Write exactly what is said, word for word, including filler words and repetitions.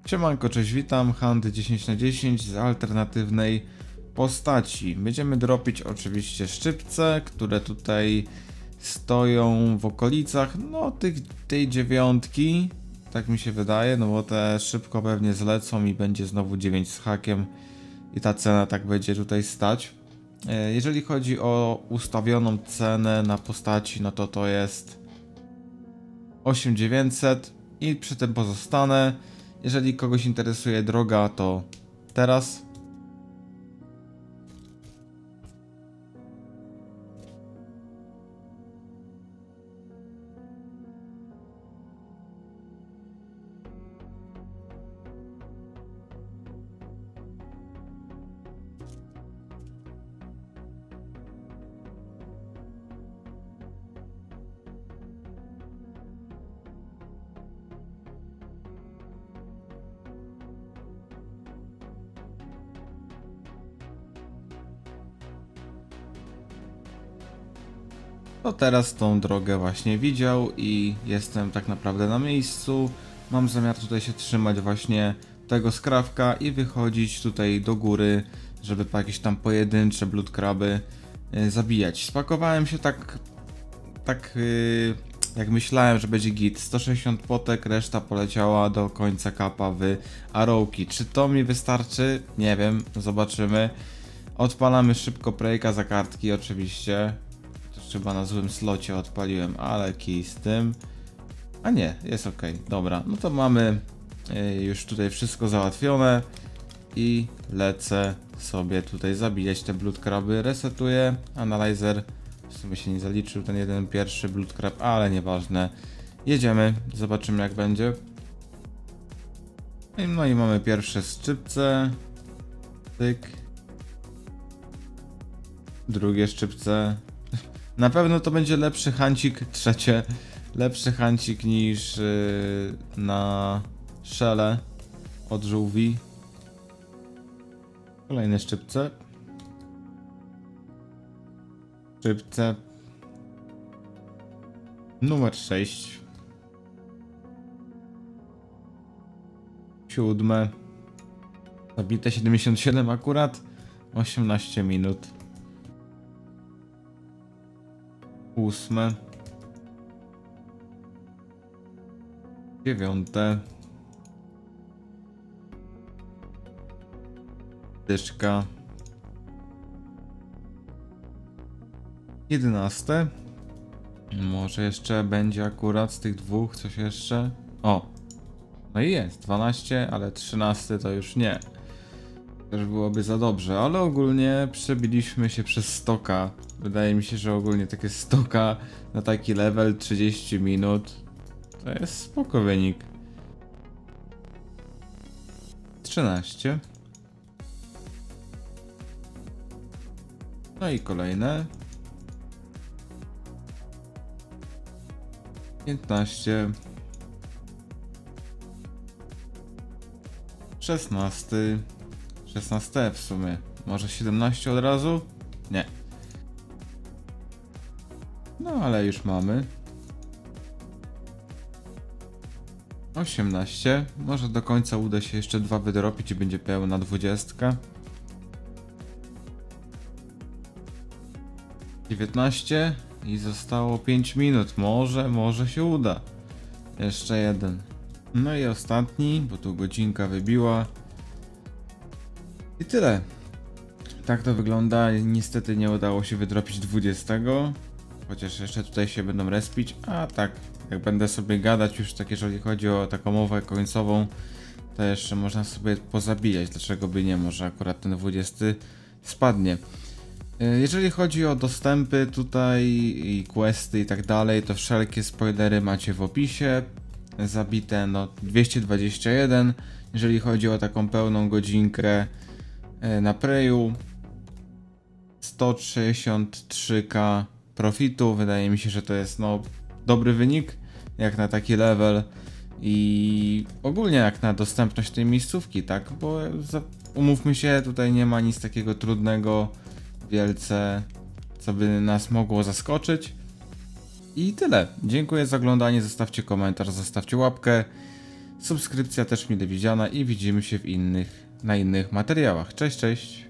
Siemanko, cześć, witam, Hand dziesięć na dziesięć z alternatywnej postaci. Będziemy dropić oczywiście szczypce, które tutaj stoją w okolicach, no tych, tej dziewiątki, tak mi się wydaje, no bo te szybko pewnie zlecą i będzie znowu dziewięć z hakiem i ta cena tak będzie tutaj stać. Jeżeli chodzi o ustawioną cenę na postaci, no to to jest osiem tysięcy dziewięćset i przy tym pozostanę. Jeżeli kogoś interesuje droga, to teraz. To teraz tą drogę właśnie widział i jestem tak naprawdę na miejscu. Mam zamiar tutaj się trzymać właśnie tego skrawka i wychodzić tutaj do góry, żeby po jakieś tam pojedyncze blood kraby yy, zabijać. Spakowałem się tak, tak yy, jak myślałem, że będzie git. sto sześćdziesiąt potek, reszta poleciała do końca kapa w arrowki. Czy to mi wystarczy? Nie wiem, zobaczymy. Odpalamy szybko prejka za kartki oczywiście. Chyba na złym slocie odpaliłem, ale kij z tym. A nie, jest ok. Dobra, no to mamy y, już tutaj wszystko załatwione. I lecę sobie tutaj zabijać te blood kraby. Resetuję, analyzer. W sumie się nie zaliczył ten jeden pierwszy blood crab, ale nieważne. Jedziemy, zobaczymy jak będzie. No i mamy pierwsze szczypce. Tyk. Drugie szczypce. Na pewno to będzie lepszy hancik, trzecie, lepszy hancik niż yy, na szele od żółwi. Kolejne szczypce. Szczypce. Numer sześć. Siódme. Zabite siedemdziesiąt siedem akurat. osiemnaście minut. Ósme. Dziewiąte. Dyszka. Jedenaste. Może jeszcze będzie akurat z tych dwóch coś jeszcze. O! No i jest. Dwanaście, ale trzynaste to już nie. Też byłoby za dobrze, ale ogólnie przebiliśmy się przez stoka. Wydaje mi się, że ogólnie takie stoka na taki level trzydzieści minut to jest spoko wynik. trzynaście. No i kolejne. piętnaście. szesnaście. szesnaście w sumie. Może siedemnaście od razu? Nie. No ale już mamy. osiemnaście. Może do końca uda się jeszcze dwa wydropić i będzie pełna dwudziestka. dziewiętnaście. I zostało pięć minut. Może, może się uda. Jeszcze jeden. No i ostatni, bo tu godzinka wybiła. I tyle. Tak to wygląda. Niestety nie udało się wydropić dwudziestego. Chociaż jeszcze tutaj się będą respić. A tak, jak będę sobie gadać już tak, jeżeli chodzi o taką mowę końcową, to jeszcze można sobie pozabijać. Dlaczego by nie? Może akurat ten dwudziesty spadnie. Jeżeli chodzi o dostępy tutaj i questy i tak dalej, to wszelkie spoilery macie w opisie. Zabite no dwieście dwadzieścia jeden. Jeżeli chodzi o taką pełną godzinkę na preju, sto sześćdziesiąt trzy tysiące profitu. Wydaje mi się, że to jest no dobry wynik jak na taki level i ogólnie jak na dostępność tej miejscówki, tak? Bo za, umówmy się, tutaj nie ma nic takiego trudnego wielce, co by nas mogło zaskoczyć. I tyle. Dziękuję za oglądanie, zostawcie komentarz, zostawcie łapkę. Subskrypcja też mile widziana i widzimy się w innych, na innych materiałach. Cześć, cześć!